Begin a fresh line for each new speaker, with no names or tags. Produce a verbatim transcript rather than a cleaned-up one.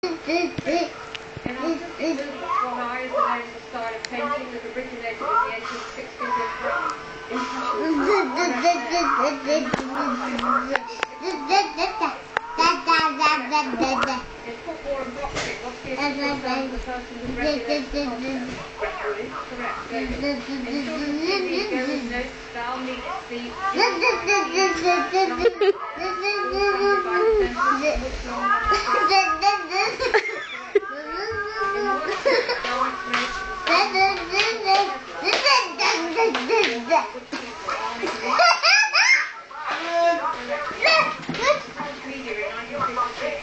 In artistic movements, one eye is the name of a style of painting that originated in the eighteen sixties in France. In football and boxing, what's the official term for the person who regulates the concept? Referee, correct. In children's T V, there is no style, meet, speech, by the sentence, which long